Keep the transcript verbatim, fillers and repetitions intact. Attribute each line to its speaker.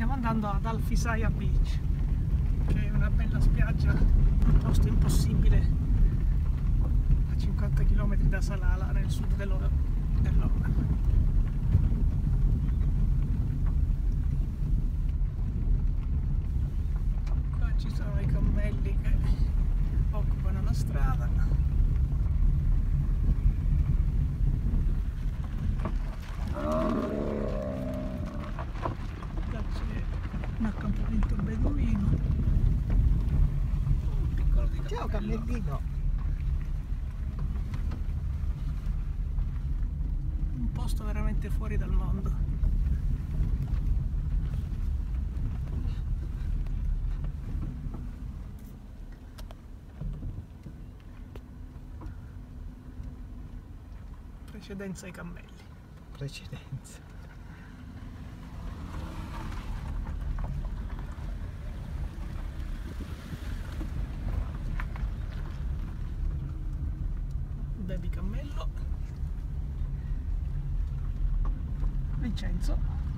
Speaker 1: Stiamo andando ad Alfisaya Beach, che è una bella spiaggia, un posto impossibile a cinquanta chilometri da Salalah, nel sud dell'Oman. Qua ci sono i cammelli che occupano la strada. Un accampamento beduino, un piccolo di
Speaker 2: Ciao
Speaker 1: cappello.
Speaker 2: cammellino.
Speaker 1: Un posto veramente fuori dal mondo. Precedenza ai cammelli.
Speaker 2: Precedenza.
Speaker 1: Baby cammello. Vincenzo.